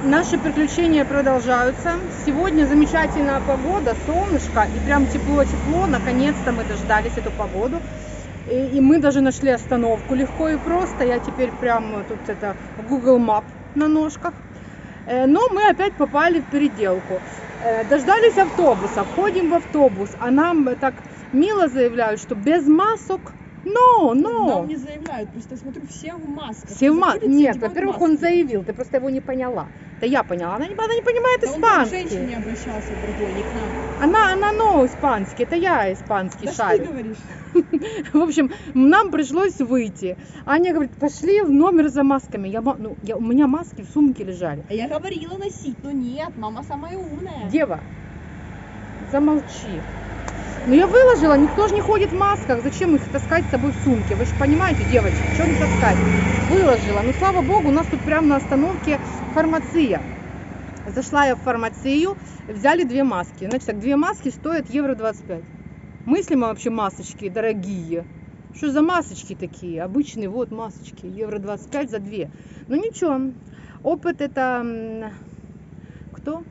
Наши приключения продолжаются. Сегодня замечательная погода, солнышко и прям тепло-тепло. Наконец-то мы дождались эту погоду. И мы даже нашли остановку легко и просто. Я теперь прям тут это Google Map на ножках. Но мы опять попали в переделку. Дождались автобуса, входим в автобус, а нам так мило заявляют, что без масок. Нам не заявляют, просто я смотрю, все в масках. Все в масках? Нет, во-первых, он заявил, ты просто его не поняла. Да я поняла, она не понимает испанский. Он к женщине обращался другой, не к нам. Она испанский, это я испанский шарю. Ты говоришь? В общем, нам пришлось выйти. Аня говорит, пошли в номер за масками. У меня маски в сумке лежали. А я говорила носить, но нет, мама самая умная. Дева, замолчи. Ну я выложила, никто же не ходит в масках. Зачем их таскать с собой в сумке? Вы же понимаете, девочки, что не таскать? Выложила. Но слава богу, у нас тут прямо на остановке фармация. Зашла я в фармацию, взяли 2 маски. Значит так, 2 маски стоят евро 25. Мыслимо вообще масочки дорогие. Что за масочки такие? Обычные вот масочки. Евро 25 за 2. Ну ничего. Опыт это кто?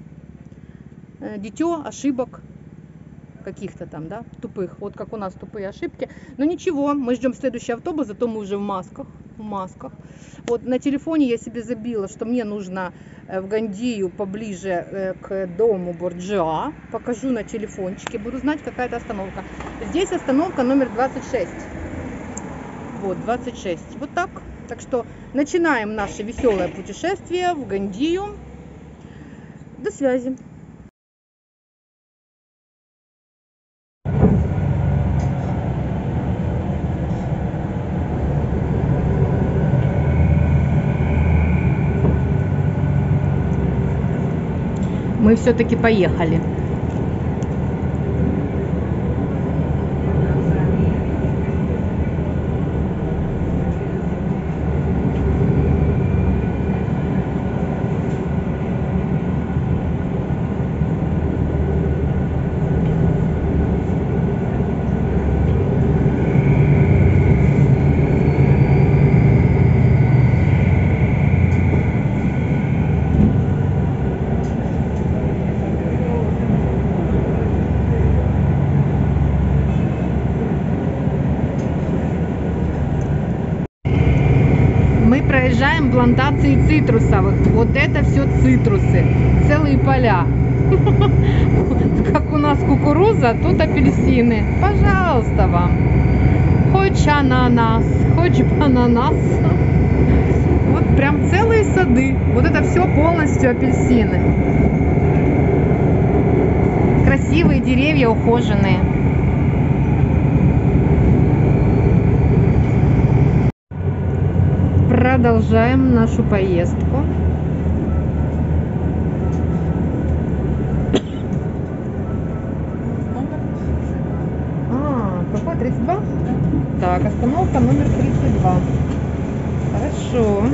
Дитё ошибок каких-то там, да, тупых. Вот как у нас тупые ошибки. Но ничего, мы ждем следующий автобус, зато мы уже в масках. Вот на телефоне я себе забила, что мне нужно в Гандию поближе к дому Борджиа. Покажу на телефончике, буду знать, какая это остановка. Здесь остановка номер 26. Вот, 26. Вот так. Так что начинаем наше веселое путешествие в Гандию. До связи. Мы все-таки поехали. Проезжаем плантации цитрусовых. Вот это все цитрусы. Целые поля. Как у нас кукуруза, тут апельсины. Пожалуйста вам. Хочешь ананас, хочешь бананас. Вот прям целые сады. Вот это все полностью апельсины. Красивые деревья, ухоженные. Продолжаем нашу поездку. Какой 32? Так, остановка номер 32. Хорошо.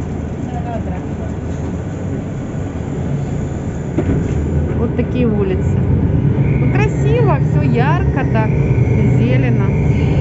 Вот такие улицы. Ну, красиво, все ярко так, зелено.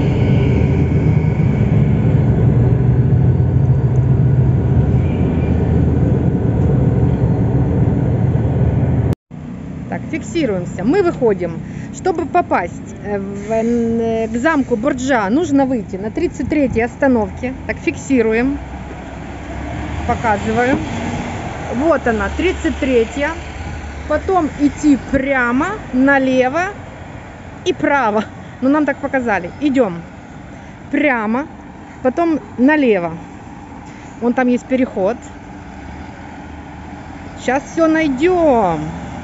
Фиксируемся. Мы выходим. Чтобы попасть к замку Борджиа, нужно выйти на 33-й остановке. Так, фиксируем. Показываю. Вот она, 33-я. Потом идти прямо, налево и право. Ну, нам так показали. Идем прямо, потом налево. Вон там есть переход. Сейчас все найдем.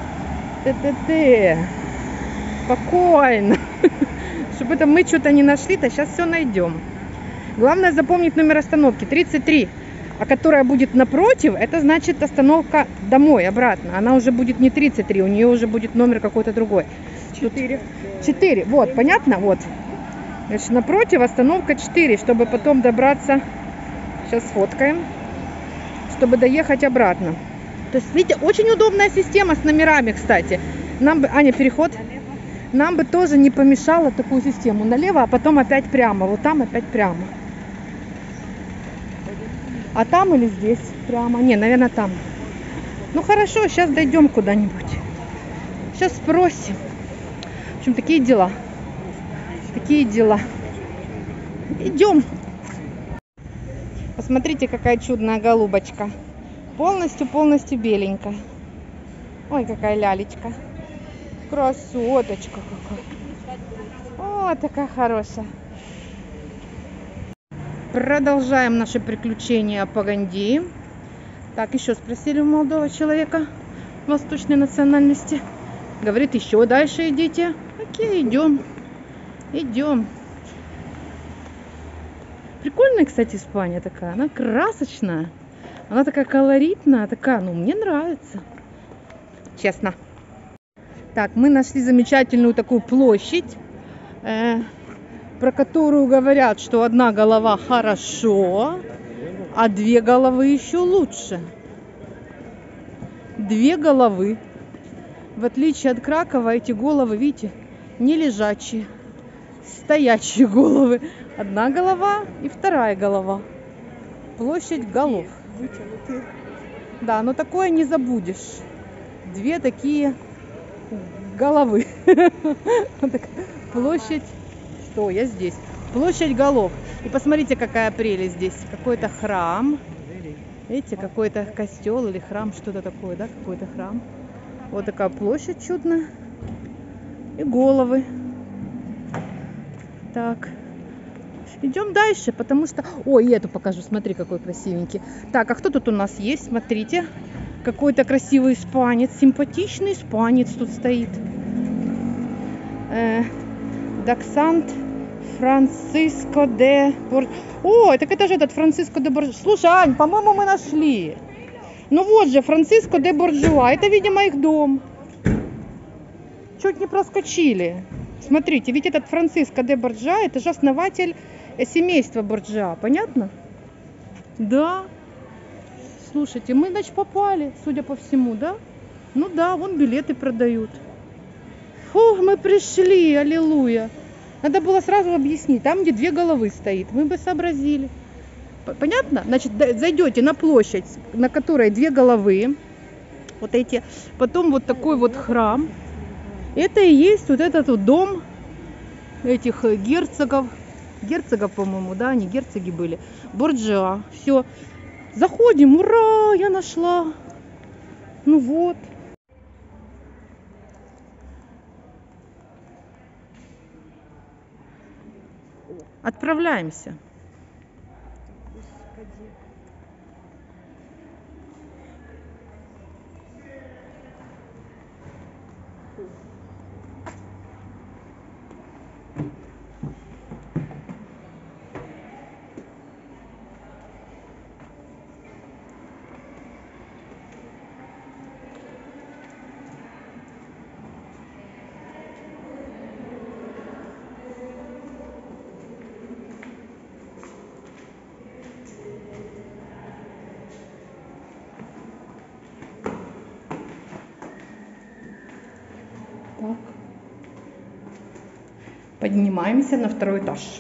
Спокойно. Чтобы это мы что-то не нашли, то сейчас все найдем. Главное запомнить номер остановки 33, а которая будет напротив, это значит остановка домой, обратно. Она уже будет не 33, у нее уже будет номер какой-то другой. 4, вот, понятно? Вот. Значит, напротив остановка 4, чтобы потом добраться, сейчас сфоткаем, чтобы доехать обратно. То есть, видите, очень удобная система с номерами, кстати. Нам бы, Аня, переход. Нам бы тоже не помешало такую систему. Налево, а потом опять прямо. Вот там опять прямо. А там или здесь прямо? Не, наверное, там. Ну хорошо, сейчас дойдем куда-нибудь. Сейчас спросим. В общем, такие дела. Такие дела. Идем. Посмотрите, какая чудная голубочка. Полностью беленькая. Ой, какая лялечка. Красоточка какая. О, такая хорошая. Продолжаем наши приключения по Гандии. Так, еще спросили у молодого человека восточной национальности. Говорит, еще дальше идите. Окей, идем. Идем. Прикольная, кстати, Испания такая. Она красочная. Она такая колоритная. Такая, ну, мне нравится. Честно. Так, мы нашли замечательную такую площадь, про которую говорят, что одна голова хорошо, а две головы еще лучше. Две головы. В отличие от Кракова, эти головы, видите, не лежачие, стоячие головы. Одна голова и вторая голова. Площадь голов. Да, но такое не забудешь. Две такие головы. Площадь. Что, я здесь. Площадь голов. И посмотрите, какая прелесть здесь. Какой-то храм. Видите, какой-то костел или храм, что-то такое, да? Какой-то храм. Вот такая площадь чудная. И головы. Так. Идем дальше, потому что... Ой, эту покажу. Смотри, какой красивенький. Так, а кто тут у нас есть? Смотрите. Какой-то красивый испанец. Симпатичный испанец тут стоит. Доксант Франциско де Борджиа. О, так это же этот Франциско де Борджиа. Слушай, Ань, по-моему, мы нашли. Ну вот же, Франциско де Борджиа. Это, видимо, их дом. Чуть не проскочили. Смотрите, ведь этот Франциско де Борджиа, это же основатель семейства Борджиа. Понятно? Да. Слушайте, мы, значит, попали, судя по всему, да? Ну да, вон билеты продают. Фу, мы пришли, аллилуйя. Надо было сразу объяснить, там, где две головы стоит, мы бы сообразили. Понятно? Значит, зайдете на площадь, на которой две головы, вот эти, потом вот такой вот храм. Это и есть вот этот вот дом этих герцогов. Герцогов, по-моему, да, они герцоги были. Борджиа. Все. Заходим, ура, я нашла. Ну вот. Отправляемся. Так. Поднимаемся на второй этаж.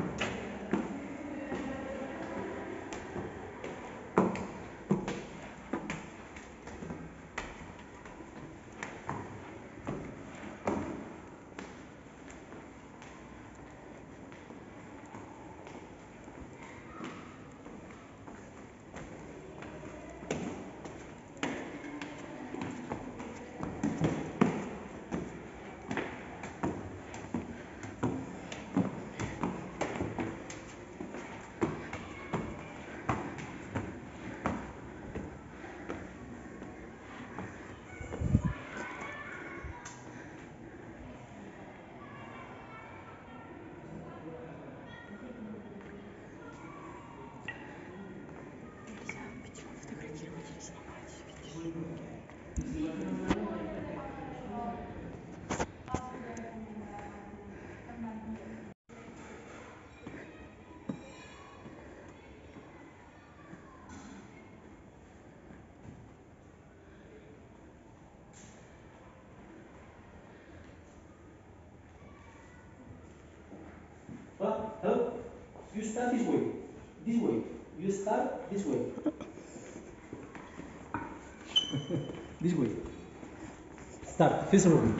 Hello? You start this way. This way. You start this way. This way. Start. First room.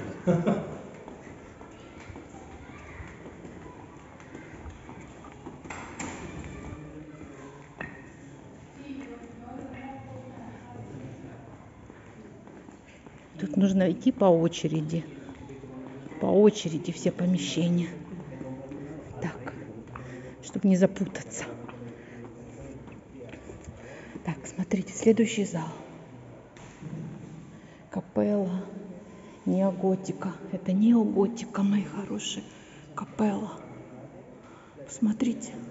Тут нужно идти по очереди. По очереди все помещения. Так, чтобы не запутаться. Так, смотрите, следующий зал. Капелла. Неоготика. Это неоготика, мои хорошие. Капелла. Посмотрите.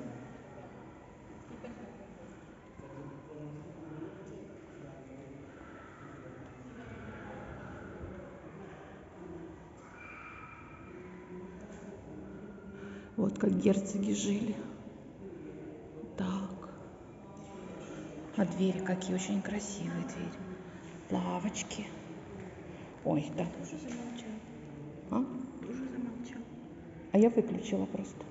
Вот как герцоги жили. Так. А двери какие очень красивые двери. Лавочки. Ой, да. Тоже замолчал. А? Тоже замолчал. А я выключила просто.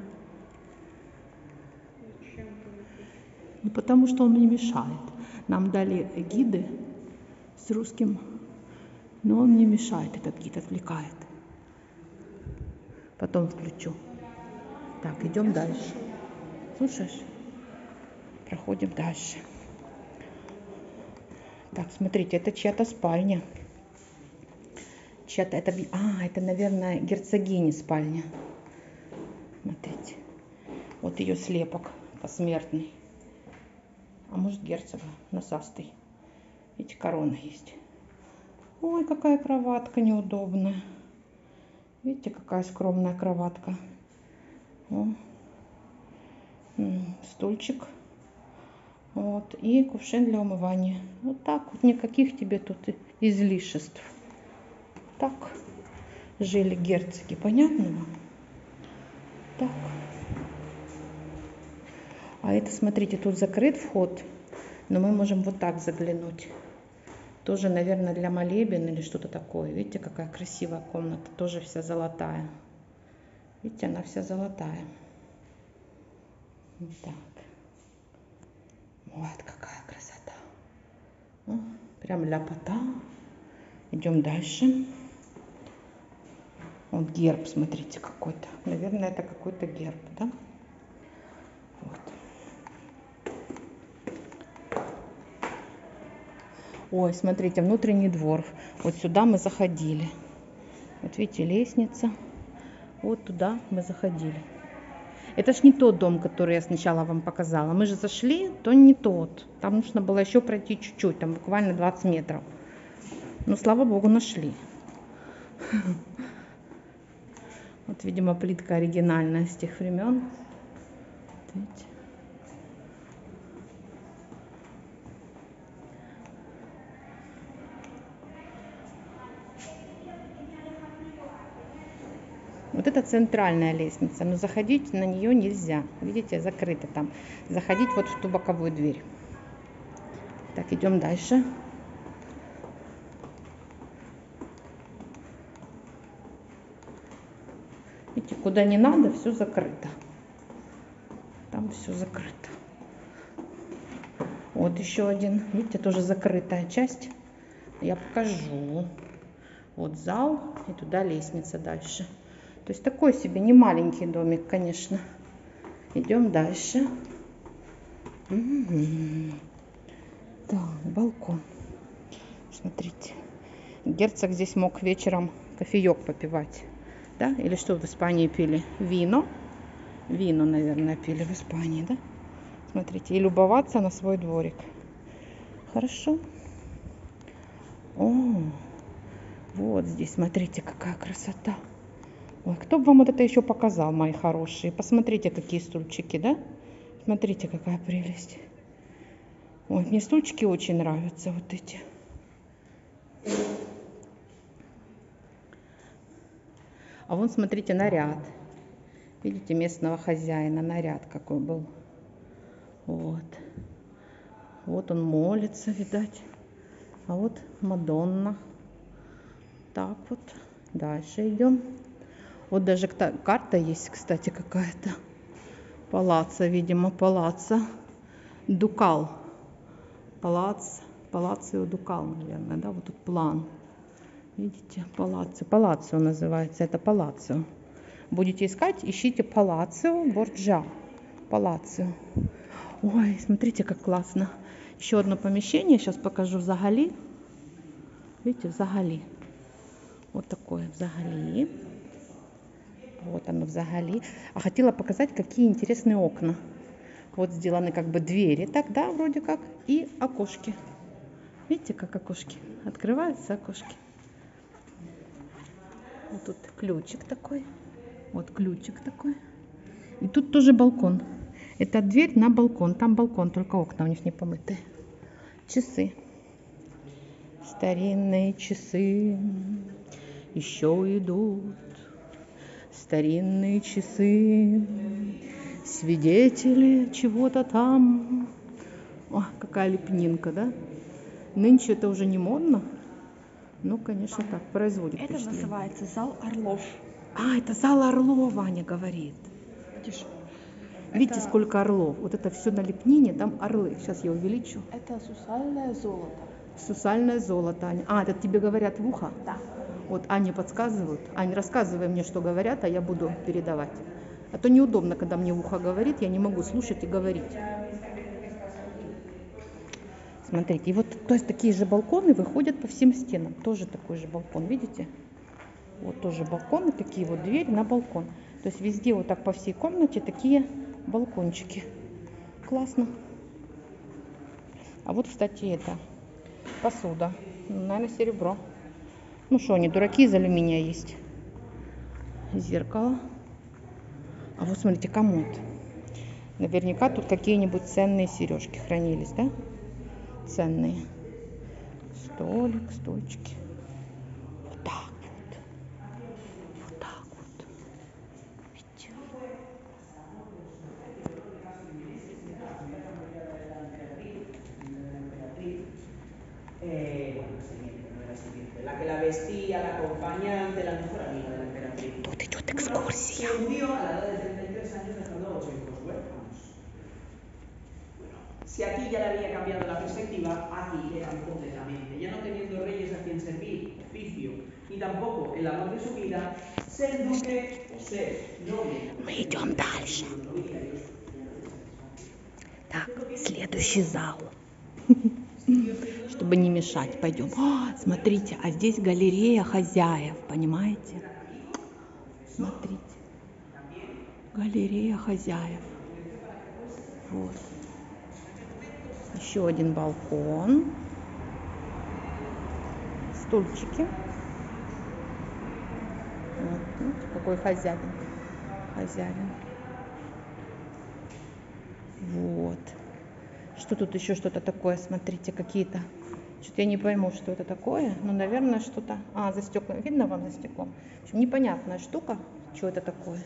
Зачем ты выключил? Ну, потому что он не мешает. Нам дали гиды с русским, но он не мешает, этот гид отвлекает. Потом включу. Так, идем дальше. Слушаешь? Проходим дальше. Так, смотрите, это чья-то спальня. Чья-то, это, наверное, герцогини спальня. Смотрите. Вот ее слепок посмертный. А может, герцога насастый. Видите, корона есть. Ой, какая кроватка неудобная. Видите, какая скромная кроватка. О. Стульчик. Вот. И кувшин для умывания. Вот так вот. Никаких тебе тут излишеств. Так жили герцоги. Понятно вам? Так. А это, смотрите, тут закрыт вход. Но мы можем вот так заглянуть. Тоже, наверное, для молебен или что-то такое. Видите, какая красивая комната. Тоже вся золотая. Видите, она вся золотая. Вот так. Вот какая красота. О, прям ляпота. Идем дальше. Вот герб, смотрите, какой-то. Наверное, это какой-то герб, да? Вот. Ой, смотрите, внутренний двор. Вот сюда мы заходили. Вот видите, лестница. Вот туда мы заходили. Это ж не тот дом, который я сначала вам показала. Мы же зашли, то не тот. Там нужно было еще пройти чуть-чуть, там буквально 20 метров. Но, слава богу, нашли. Вот, видимо, плитка оригинальная с тех времен. Видите? Вот это центральная лестница, но заходить на нее нельзя. Видите, закрыто там. Заходить вот в ту боковую дверь. Так, идем дальше. Видите, куда не надо, все закрыто. Там все закрыто. Вот еще один. Видите, тоже закрытая часть. Я покажу. Вот зал, и туда лестница дальше. То есть такой себе не маленький домик, конечно. Идем дальше. Так, балкон. Смотрите. Герцог здесь мог вечером кофеек попивать. Да? Или что в Испании пили? Вино. Вино, наверное, пили в Испании, да? Смотрите. И любоваться на свой дворик. Хорошо. О, вот здесь, смотрите, какая красота. Ой, кто бы вам вот это еще показал, мои хорошие? Посмотрите, какие стульчики, да? Смотрите, какая прелесть. Ой, мне стульчики очень нравятся, вот эти. А вон, смотрите, наряд. Видите, местного хозяина, наряд какой был. Вот. Вот он молится, видать. А вот Мадонна. Так вот. Дальше идем. Вот даже карта есть, кстати, какая-то. Палаццо, видимо, палаццо. Дукал. Палац Палацио Дукал, наверное, да, вот тут план. Видите, палацио. Палацио называется, это палацио. Будете искать, ищите палацио Борджа. Палацио. Ой, смотрите, как классно. Еще одно помещение, сейчас покажу в Загали. Видите, в Загали. Вот такое в Загали. Вот оно в Загали. А хотела показать, какие интересные окна. Вот сделаны как бы двери, так, да, вроде как, и окошки. Видите, как окошки? Открываются окошки. Вот тут ключик такой. Вот ключик такой. И тут тоже балкон. Это дверь на балкон. Там балкон, только окна у них не помытые. Часы. Старинные часы еще идут. Старинные часы. Свидетели чего-то там. О, какая лепнинка, да? Нынче это уже не модно. Ну, конечно, так, производит Это впечатление. называется зал Орлов. А, это зал Орлов, Аня говорит. Видишь? Видите, Это- сколько орлов? Вот это все на лепнине, там орлы. Сейчас я увеличу. Это сусальное золото. Сусальное золото, Аня. А, это тебе говорят в ухо? Да. Вот Ане подсказывают. Ань, рассказывай мне, что говорят, а я буду передавать. А то неудобно, когда мне в ухо говорит, я не могу слушать и говорить. Смотрите, и вот то есть такие же балконы выходят по всем стенам. Тоже такой же балкон, видите? Вот тоже балконы, такие вот двери на балкон. То есть везде вот так по всей комнате такие балкончики. Классно. А вот, кстати, это посуда. Наверное, серебро. Ну что, они дураки, из алюминия есть. Зеркало. А вот смотрите, комод. Наверняка тут какие-нибудь ценные сережки хранились, да? Ценные. Столик, стульчики. Вот так вот. Вот так вот. Видите? La que la vestía, la acompañante, la mejor amiga de la emperatriz. Тут идет экскурсия. Se hundió a la edad de 33 años dejando a 8 hijos huérfanos. Bueno, si aquí ya le había cambiado la perspectiva, aquí le cambió completamente. Ya no teniendo reyes a quien servir, oficio, ni tampoco el amor de su vida, ser duque o ser noble. Мы идем дальше. Так, следующий зал. Чтобы не мешать, пойдем. О, смотрите, а здесь галерея хозяев, понимаете? Смотрите. Галерея хозяев. Вот. Еще один балкон. Стульчики. Вот, видите, какой хозяин. Хозяин. Вот. Что тут еще что-то такое? Смотрите, какие-то. Что-то я не пойму, что это такое. Но, наверное, что-то. А, за стеклом. Видно вам за стеклом? В общем, непонятная штука. Что это такое?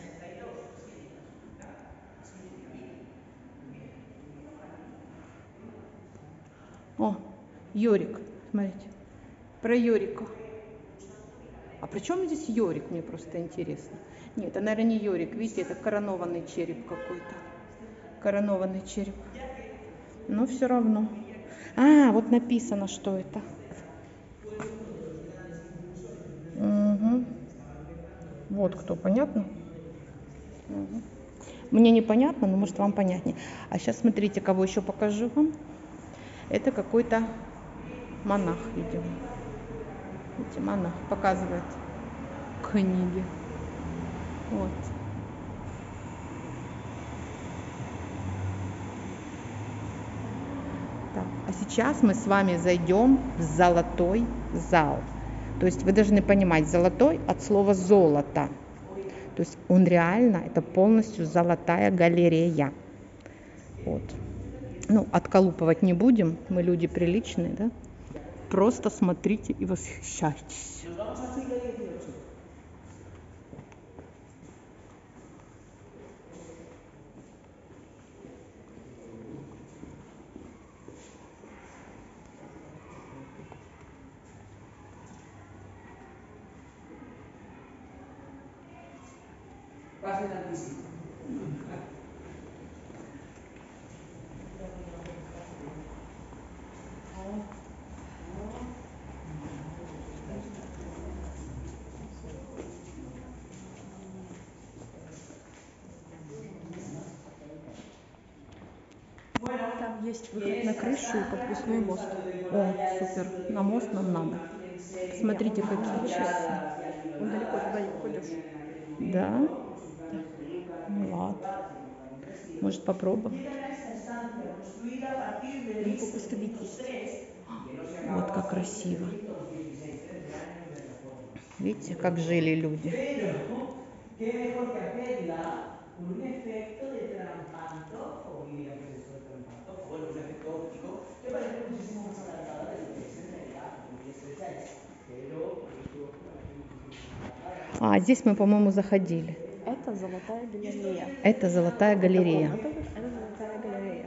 О, Йорик. Смотрите. Про Йорика. А при чем здесь Йорик? Мне просто интересно. Нет, это, наверное, не Йорик. Видите, это коронованный череп какой-то. Коронованный череп. Но все равно. А, вот написано, что это. Угу. Вот кто, понятно? Угу. Мне непонятно, но может вам понятнее. А сейчас смотрите, кого еще покажу вам. Это какой-то монах, видимо. Видите, монах показывает книги. Вот. Так, а сейчас мы с вами зайдем в золотой зал. То есть вы должны понимать, золотой от слова золото. То есть он реально, это полностью золотая галерея. Вот. Ну, отколупывать не будем, мы люди приличные, да? Просто смотрите и восхищайтесь. Pase tantísimo. Есть выход на крышу и подвесной мост. О, супер. На мост нам надо. Смотрите, какие часы. Он далеко туда не ходишь. Да? Ну ладно. Может, попробуем? Либо поставить есть. Вот как красиво. Видите, как жили люди. А, здесь мы, по-моему, заходили. Это золотая галерея. Это золотая галерея. Это золотая галерея.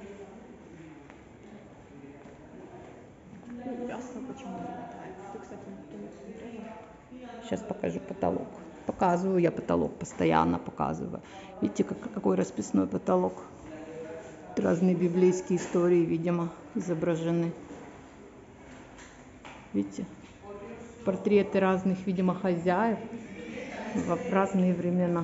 Ну, ясно, почему золотая. Ты, кстати, никто не смотрела? Сейчас покажу потолок. Показываю я потолок, постоянно показываю. Видите, какой расписной потолок. Разные библейские истории, видимо, изображены. Видите? Портреты разных, видимо, хозяев в разные времена.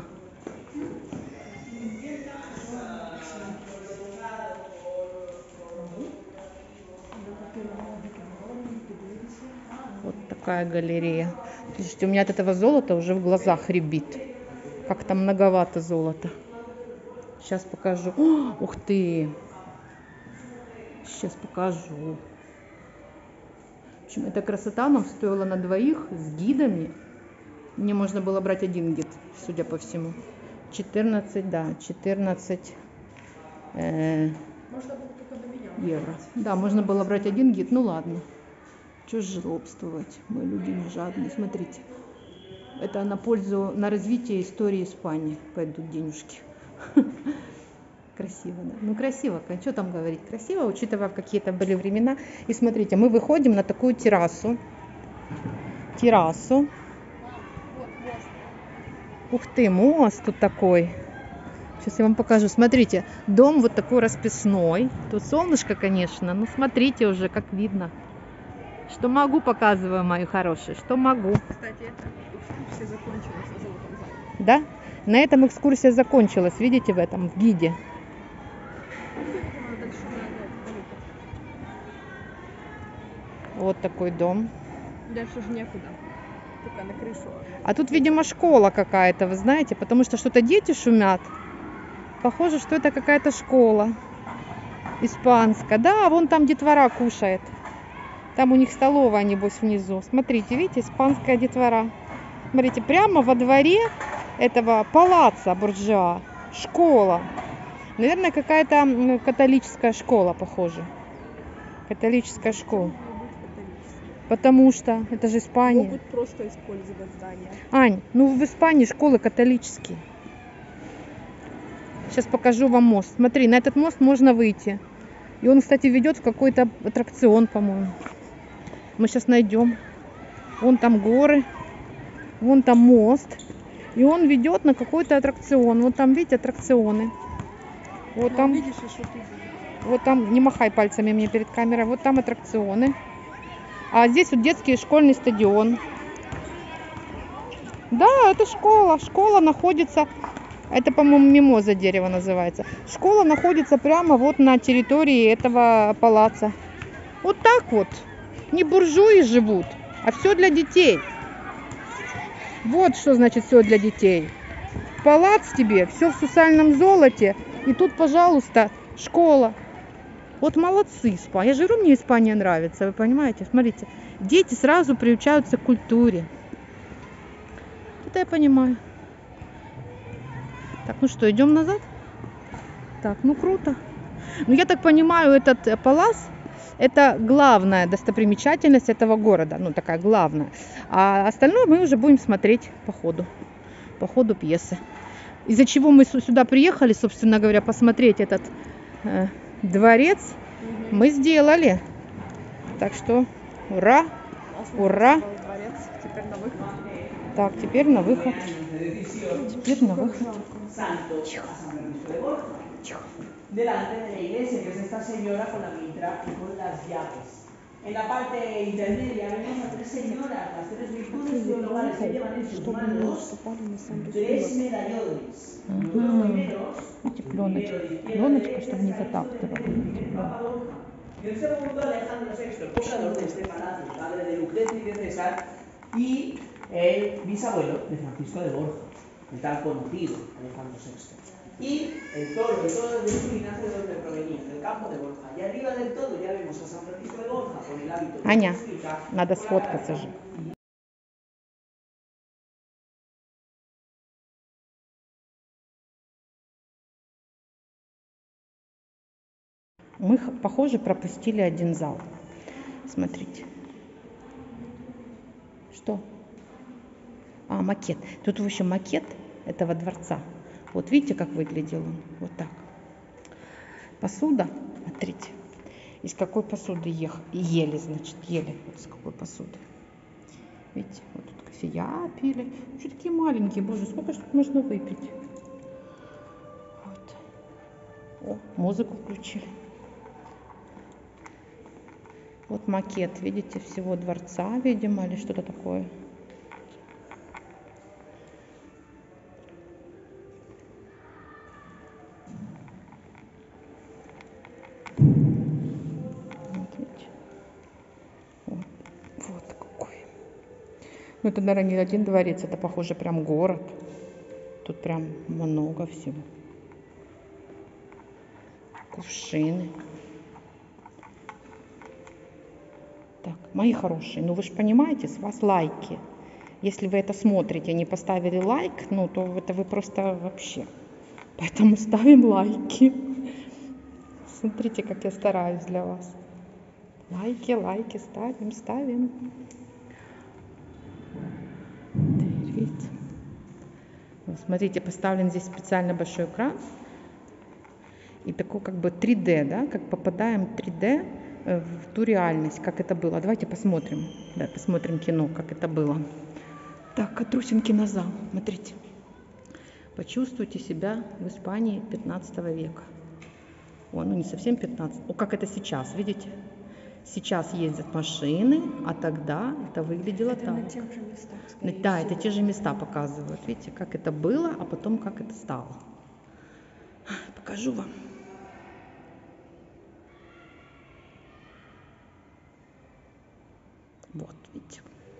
Вот такая галерея. Слушайте, у меня от этого золота уже в глазах рябит. Как-то многовато золота. Сейчас покажу. О, ух ты! Сейчас покажу. В общем, эта красота нам стоила на двоих с гидами. Мне можно было брать один гид, судя по всему. 14, да, 14 Можно было только до меня. евро. Да, можно было брать один гид, ну ладно. Чего жлобствовать? Мы люди не жадные. Смотрите. Это на пользу, на развитие истории Испании пойдут денежки. Красиво, да? Ну, красиво, что там говорить? Красиво, учитывая, какие-то были времена. И смотрите, мы выходим на такую террасу. Террасу. Ух ты, мост тут такой. Сейчас я вам покажу. Смотрите, дом вот такой расписной. Тут солнышко, конечно, но смотрите уже, как видно. Что могу, показываю, мои хорошие. Что могу. Кстати, это экскурсия закончилась на Золотом зале. Да? На этом экскурсия закончилась. Видите, в этом, в гиде. Вот такой дом. Дальше же некуда. Только на крышу. А тут, видимо, школа какая-то, вы знаете, потому что что-то дети шумят. Похоже, что это какая-то школа испанская. Да, вон там детвора кушает. Там у них столовая, небось, внизу. Смотрите, видите, испанская детвора. Смотрите, прямо во дворе этого палаца буржуа. Школа. Наверное, какая-то католическая школа, похоже. Католическая школа. Потому что это же Испания. Могут просто использовать здание. Ань, ну в Испании школы католические. Сейчас покажу вам мост. Смотри, на этот мост можно выйти. И он, кстати, ведет в какой-то аттракцион, по-моему. Мы сейчас найдем. Вон там горы. Вон там мост. И он ведет на какой-то аттракцион. Вот там, видите, аттракционы. Вот Ну, там, видишь, и что ты вот там, не махай пальцами мне перед камерой. Вот там аттракционы. А здесь вот детский школьный стадион. Да, это школа. Школа находится, это, по-моему, мимоза дерево называется. Школа находится прямо вот на территории этого палаца. Вот так вот. Не буржуи живут, а все для детей. Вот что значит все для детей. Палац тебе, все в сусальном золоте. И тут, пожалуйста, школа. Вот молодцы, Испания. Я же говорю, мне Испания нравится, вы понимаете? Смотрите, дети сразу приучаются к культуре. Это я понимаю. Так, ну что, идем назад? Так, ну круто. Ну, я так понимаю, этот палац, это главная достопримечательность этого города. Ну, такая главная. А остальное мы уже будем смотреть по ходу пьесы. Из-за чего мы сюда приехали, собственно говоря, посмотреть этот дворец, мы сделали. Так что ура, ура. дворец. Теперь на выход. Так, теперь на выход. Теперь на выход. Tixo. Delante de la iglesia, que es esta señora con la mitra y con las llaves. En la parte intermedia vemos a tres señoras, las tres virtudes teologales que llevan en sus manos tres medallones. Los dos primeros, Видите, el primero de пленочка, izquierda чтобы derecha, не está затаптывало. Видите, el Papa пленка. Borja. Y el segundo, Alejandro VI, el fundador de este palacio, padre de Lucrecia y de César, y el bisabuelo de Francisco de Borja, el tan conocido Alejandro VI. Y el toro de Turín nace de donde provenía, del campo de Borja. Y arriba del todo ya vemos a San Francisco de Borja con el hábito de Аня, jesuita, надо con la сфоткаться cabeza. же. Мы, похоже, пропустили один зал. Смотрите. Что? А, макет. Тут, в общем, макет этого дворца. Вот видите, как выглядел он? Вот так. Посуда, смотрите. Из какой посуды ели, значит, ели. Вот из какой посуды. Видите, вот тут кофея пили. Что такие маленькие, боже, сколько ж тут можно выпить? Вот. О, музыку включили. Вот макет, видите, всего дворца, видимо, или что-то такое. Вот видите. Вот какой. Ну это, наверное, не один дворец, это, похоже, прям город. Тут прям много всего. Кувшины. Так, мои хорошие, ну вы же понимаете, с вас лайки. Если вы это смотрите, не поставили лайк, ну то это вы просто вообще. Поэтому ставим лайки. Смотрите, как я стараюсь для вас. Лайки, лайки, ставим. Видите? Вот, смотрите, поставлен здесь специально большой экран. И такой как бы 3D, да, как попадаем 3D в ту реальность, как это было. Давайте посмотрим. Да, посмотрим кино, как это было. Так, Катрусин кинозал. Смотрите. Почувствуйте себя в Испании 15 века. О, ну не совсем 15. О, как это сейчас, видите? Сейчас ездят машины, а тогда это выглядело Это так. на тех же местах, Да, это те же места показывают. Видите, как это было, а потом как это стало. Покажу вам. Вот, видите.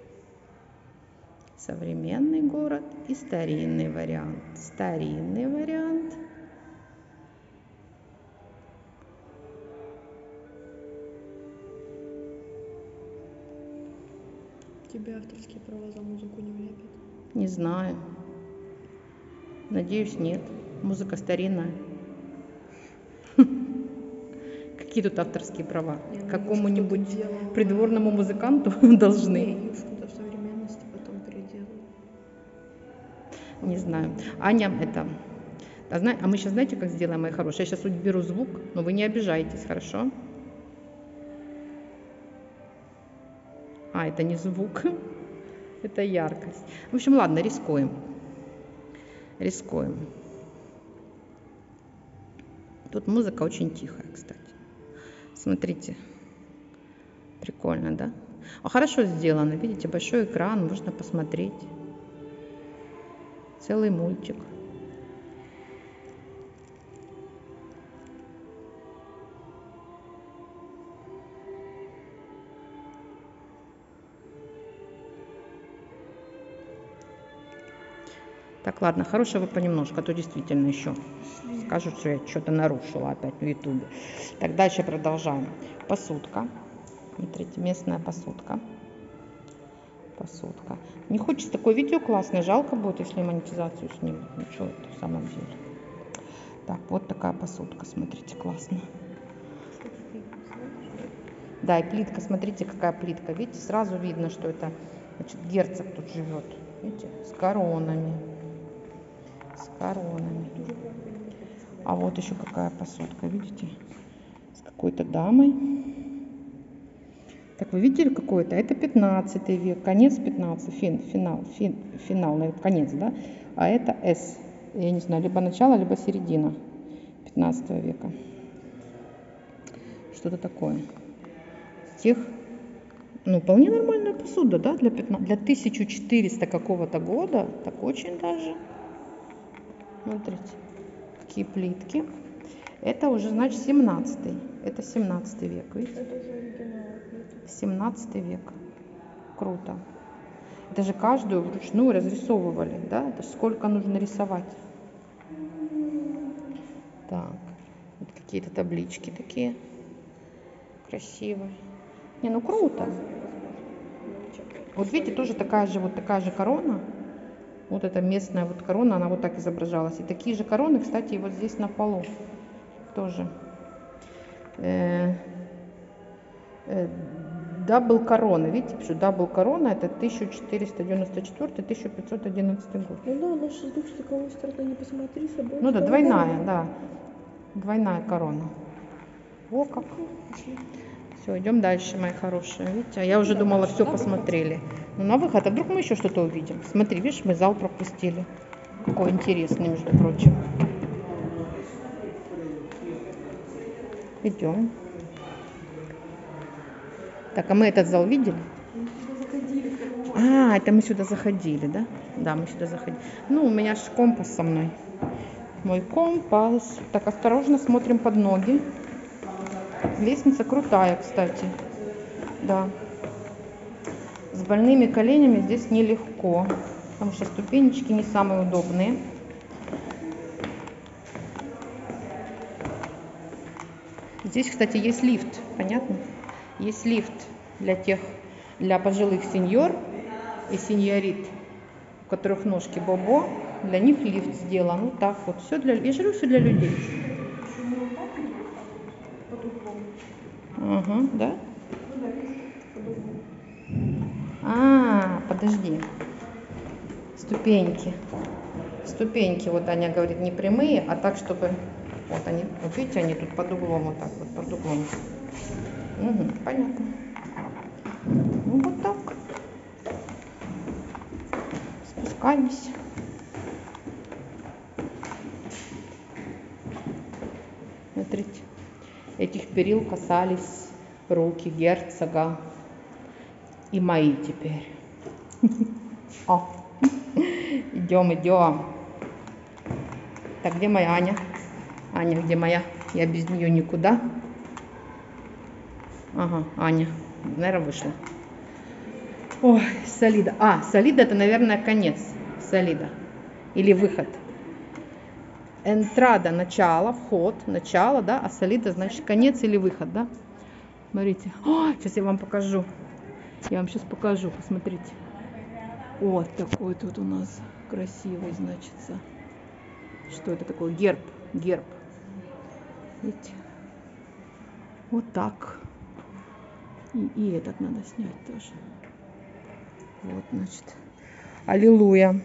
Современный город и старинный вариант. Старинный вариант. Тебе авторские права за музыку не влепят? Не знаю. Надеюсь, нет. Музыка старинная. Какие тут авторские права? Какому-нибудь придворному музыканту должны? Что-то в современности потом переделают. Не знаю. Аня, это... А мы сейчас знаете, как сделаем, мои хорошие? Я сейчас уберу звук, но вы не обижайтесь, хорошо? А, это не звук, это яркость. В общем, ладно, рискуем. Рискуем. Тут музыка очень тихая, кстати. Смотрите. Прикольно, да? А хорошо сделано, видите, большой экран, можно посмотреть. Целый мультик. Так, ладно, хорошего понемножку, а то действительно еще скажут, что я что-то нарушила опять на ютубе. Так, дальше продолжаем. Посудка. Смотрите, местная посудка. Посудка. Не хочется такое видео классное, жалко будет, если монетизацию снимут. Ну что это в самом деле. Так, вот такая посудка, смотрите, классно. Да, и плитка, смотрите, какая плитка. Видите, сразу видно, что это, значит, герцог тут живет. Видите, с коронами. С коронами. А вот еще какая посудка, видите? С какой-то дамой. Так, вы видели какой-то? Это 15 век, конец 15, финал, наверное, конец, да? А это S, я не знаю, либо начало, либо середина 15 века. Что-то такое. С тех Ну, вполне нормальная посуда, да, для 1400 какого-то года. Так очень даже. Смотрите, какие плитки. Это уже, значит, 17-й. Это 17 век, видите? Это же оригинал. 17 век. Круто. Это же каждую вручную разрисовывали, да? Это ж сколько нужно рисовать. Так, вот какие-то таблички такие красивые. Не, ну круто. Вот видите, тоже такая же корона. Вот эта местная вот корона, она вот так изображалась. И такие же короны, кстати, вот здесь на полу тоже. Дабл корона, видите, пишу, дабл корона, это 1494-1511 год. Ну да, но с какой стороны не посмотри, с обоих Ну да, сторон. двойная, да. Двойная корона. О, как. Все, идем дальше, мои хорошие. Видите, а я уже думала, все посмотрели. Ну, на выход, а вдруг мы еще что-то увидим? Смотри, видишь, мы зал пропустили. Какой интересный, между прочим. Идем. Так, а мы этот зал видели? А, это мы сюда заходили, да? Да, мы сюда заходили. Ну, у меня же компас со мной. Мой компас. Так, осторожно смотрим под ноги. Лестница крутая, кстати. Да. С больными коленями здесь нелегко, потому что ступенечки не самые удобные. Здесь, кстати, есть лифт, понятно? Есть лифт для пожилых сеньор и сеньорит, у которых ножки бобо. Для них лифт сделан. Вот так вот. Все для, я жру все для людей. Ага, да? А, подожди. Ступеньки. Ступеньки, вот Аня говорит, не прямые, а так, чтобы... Вот они, вот видите, они тут под углом, вот так вот, под углом. Угу, понятно. Ну, вот так. Спускаемся. Смотрите. Этих перил касались руки герцога и мои теперь. О, идем, идем. Так, где моя Аня? Аня, где моя? Я без нее никуда. Ага, Аня, наверное, вышла. Ой, солида. А, солида это, наверное, конец солида. Или выход. Энтрада, начало, вход, начало, да, а солида, значит, конец или выход, да. Смотрите. О, сейчас я вам покажу. Я вам сейчас покажу, посмотрите. Вот такой тут у нас красивый, значится. Что это такое? Герб. Герб. Видите? Вот так. И этот надо снять тоже. Вот, значит. Аллилуйя.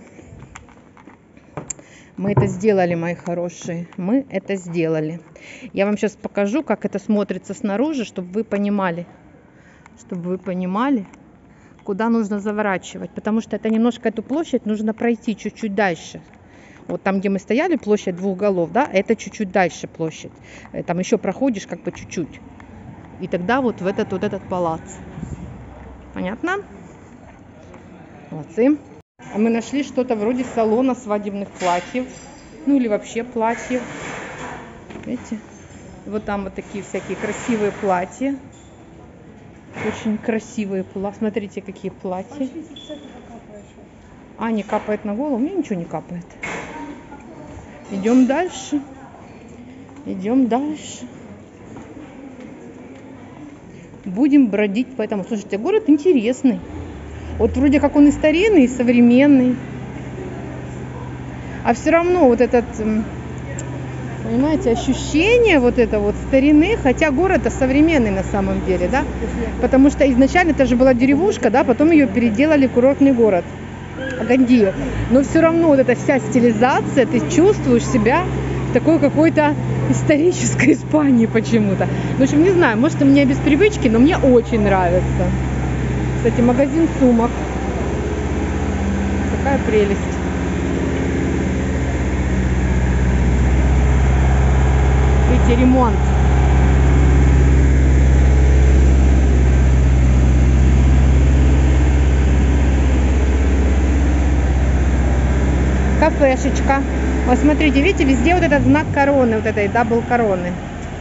Мы это сделали, мои хорошие. Мы это сделали. Я вам сейчас покажу, как это смотрится снаружи, чтобы вы понимали. Чтобы вы понимали, куда нужно заворачивать. Потому что это немножко, эту площадь нужно пройти чуть-чуть дальше. Вот там, где мы стояли, площадь двух голов, да, это чуть-чуть дальше площадь. Там еще проходишь как бы чуть-чуть. И тогда вот в этот палац. Понятно? Молодцы. А мы нашли что-то вроде салона свадебных платьев. Ну или вообще платьев. Видите? Вот там вот такие всякие красивые платья. Очень красивые платья. Смотрите, какие платья. А, не капает на голову? Мне ничего не капает. Идем дальше. Идем дальше. Будем бродить по этому. Слушайте, город интересный. Вот вроде как он и старинный, и современный. А все равно вот этот, понимаете, ощущение вот это вот старины, хотя город-то современный на самом деле, да? Потому что изначально это же была деревушка, да, потом ее переделали в курортный город. Агандию. Но все равно вот эта вся стилизация, ты чувствуешь себя в такой какой-то исторической Испании почему-то. В общем, не знаю, может, у меня без привычки, но мне очень нравится. Кстати, магазин сумок. Какая прелесть. Видите, ремонт. кафешечка. Вот смотрите, видите, везде вот этот знак короны, вот этой дабл короны.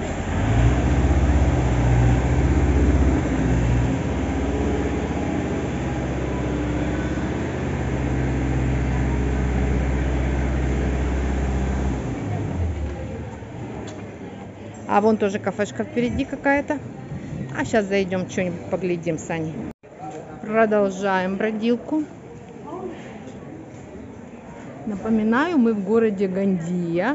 А вон тоже кафешка впереди какая-то. А сейчас зайдем, что-нибудь поглядим с Аней. Продолжаем бродилку. Напоминаю, мы в городе Гандия.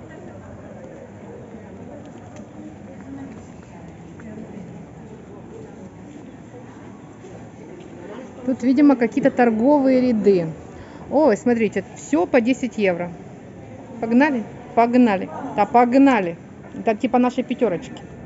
Тут, видимо, какие-то торговые ряды. Ой, смотрите, все по 10 евро. Погнали? Погнали. Да, погнали. Это типа нашей пятерочки.